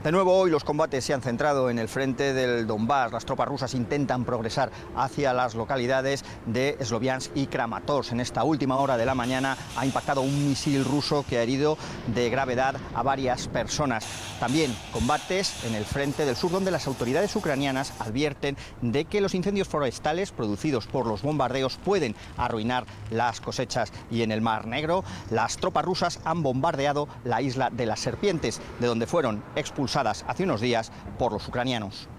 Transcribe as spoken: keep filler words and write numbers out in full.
De nuevo hoy los combates se han centrado en el frente del Donbass. Las tropas rusas intentan progresar hacia las localidades de Sloviansk y Kramatorsk. En esta última hora de la mañana ha impactado un misil ruso que ha herido de gravedad a varias personas. También combates en el frente del sur, donde las autoridades ucranianas advierten de que los incendios forestales producidos por los bombardeos pueden arruinar las cosechas. Y en el Mar Negro, las tropas rusas han bombardeado la isla de las Serpientes, de donde fueron expulsadas hace unos días por los ucranianos.